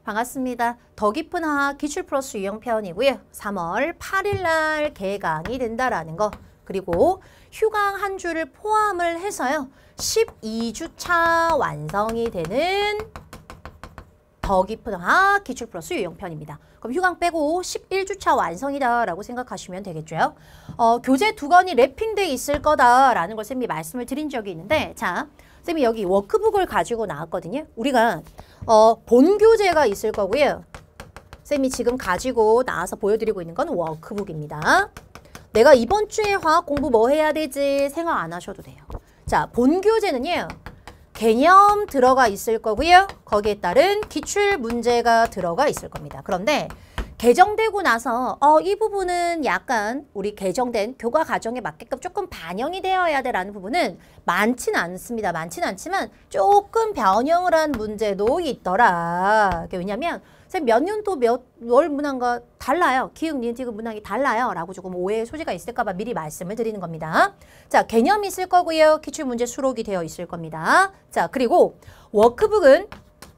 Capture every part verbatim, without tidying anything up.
반갑습니다. 더 깊은 화학 기출 플러스 유형편이고요. 삼월 팔일 날 개강이 된다라는 거. 그리고 휴강 한 주를 포함을 해서요. 십이 주차 완성이 되는 더 깊은 화학 기출 플러스 유형편입니다. 그럼 휴강 빼고 십일 주차 완성이다라고 생각하시면 되겠죠. 어, 교재 두 권이 랩핑돼 있을 거다라는 걸 쌤이 말씀을 드린 적이 있는데, 자, 쌤이 여기 워크북을 가지고 나왔거든요. 우리가 어, 본 교재가 있을 거고요. 쌤이 지금 가지고 나와서 보여드리고 있는 건 워크북입니다. 내가 이번 주에 화학 공부 뭐 해야 되지 생각 안 하셔도 돼요. 자, 본 교재는요. 개념 들어가 있을 거고요. 거기에 따른 기출 문제가 들어가 있을 겁니다. 그런데 개정되고 나서 어, 이 부분은 약간 우리 개정된 교과 과정에 맞게끔 조금 반영이 되어야 되라는 부분은 많지는 않습니다. 많지는 않지만 조금 변형을 한 문제도 있더라. 왜냐면 몇 년도 몇 월 문항과 달라요. 기역, 니은, 디귿 문항이 달라요. 라고 조금 오해의 소지가 있을까 봐 미리 말씀을 드리는 겁니다. 자, 개념이 있을 거고요. 기출문제 수록이 되어 있을 겁니다. 자, 그리고 워크북은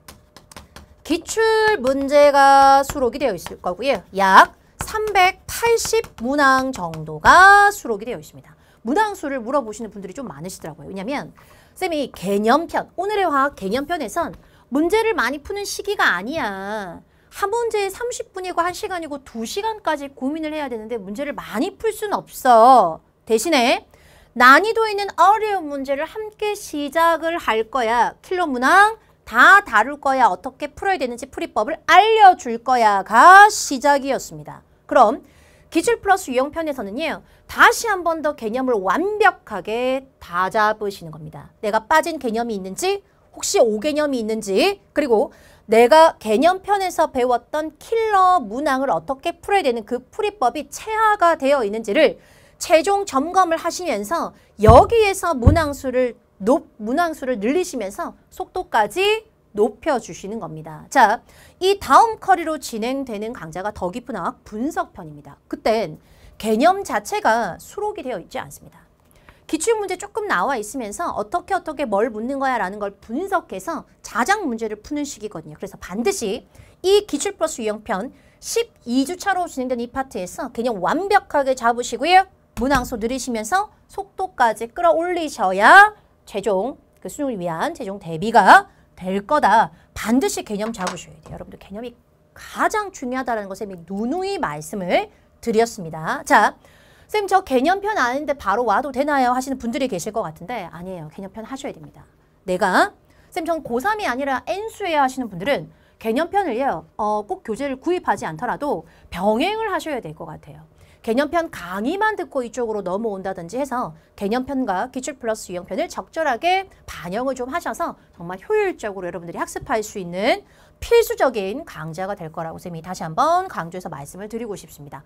기출 문제가 수록이 되어 있을 거고요. 약 삼백팔십 문항 정도가 수록이 되어 있습니다. 문항수를 물어보시는 분들이 좀 많으시더라고요. 왜냐면 쌤이 개념편, 오늘의 화학 개념편에선 문제를 많이 푸는 시기가 아니야. 한 문제에 삼십 분이고 한 시간이고 두 시간까지 고민을 해야 되는데 문제를 많이 풀 수는 없어. 대신에 난이도 있는 어려운 문제를 함께 시작을 할 거야. 킬러 문항 다 다룰 거야. 어떻게 풀어야 되는지 풀이법을 알려줄 거야가 시작이었습니다. 그럼 기출 플러스 유형편에서는요. 다시 한 번 더 개념을 완벽하게 다 잡으시는 겁니다. 내가 빠진 개념이 있는지, 혹시 오개념이 있는지, 그리고 내가 개념편에서 배웠던 킬러 문항을 어떻게 풀어야 되는 그 풀이법이 체화가 되어 있는지를 최종 점검을 하시면서 여기에서 문항수를 높, 문항수를 늘리시면서 속도까지 높여주시는 겁니다. 자, 이 다음 커리로 진행되는 강좌가 더 깊은 화학 분석편입니다. 그땐 개념 자체가 수록이 되어 있지 않습니다. 기출문제 조금 나와 있으면서 어떻게 어떻게 뭘 묻는 거야 라는 걸 분석해서 자작 문제를 푸는 시기거든요. 그래서 반드시 이 기출 플러스 유형편 십이 주차로 진행된 이 파트에서 개념 완벽하게 잡으시고요. 문항수 늘리시면서 속도까지 끌어올리셔야 최종 그 수능을 위한 최종 대비가 될 거다. 반드시 개념 잡으셔야 돼요. 여러분들 개념이 가장 중요하다는 것에 누누이 말씀을 드렸습니다. 자, 쌤 저 개념편 아는데 바로 와도 되나요? 하시는 분들이 계실 것 같은데 아니에요. 개념편 하셔야 됩니다. 내가 쌤 전 고삼이 아니라 N수예요 하시는 분들은 개념편을요. 어, 꼭 교재를 구입하지 않더라도 병행을 하셔야 될 것 같아요. 개념편 강의만 듣고 이쪽으로 넘어온다든지 해서 개념편과 기출 플러스 유형편을 적절하게 반영을 좀 하셔서 정말 효율적으로 여러분들이 학습할 수 있는 필수적인 강좌가 될 거라고 쌤이 다시 한번 강조해서 말씀을 드리고 싶습니다.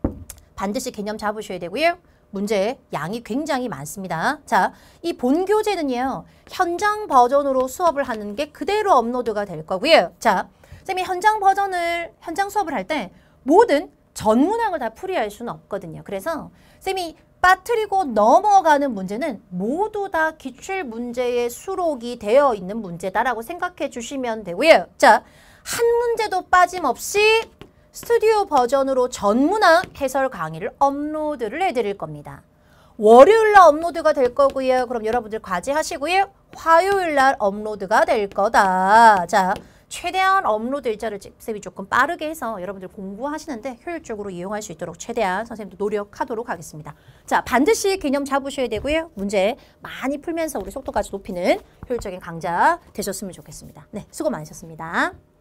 반드시 개념 잡으셔야 되고요. 문제 양이 굉장히 많습니다. 자, 이 본 교재는요. 현장 버전으로 수업을 하는 게 그대로 업로드가 될 거고요. 자, 쌤이 현장 버전을, 현장 수업을 할 때 모든 전 문항을 다 풀이할 수는 없거든요. 그래서 쌤이 빠뜨리고 넘어가는 문제는 모두 다 기출 문제에 수록이 되어 있는 문제다라고 생각해 주시면 되고요. 자, 한 문제도 빠짐없이 스튜디오 버전으로 전 문항 해설 강의를 업로드를 해드릴 겁니다. 월요일 날 업로드가 될 거고요. 그럼 여러분들 과제하시고요. 화요일 날 업로드가 될 거다. 자, 최대한 업로드 일자를 쌤이 조금 빠르게 해서 여러분들 공부하시는데 효율적으로 이용할 수 있도록 최대한 선생님도 노력하도록 하겠습니다. 자, 반드시 개념 잡으셔야 되고요. 문제 많이 풀면서 우리 속도까지 높이는 효율적인 강좌 되셨으면 좋겠습니다. 네, 수고 많으셨습니다.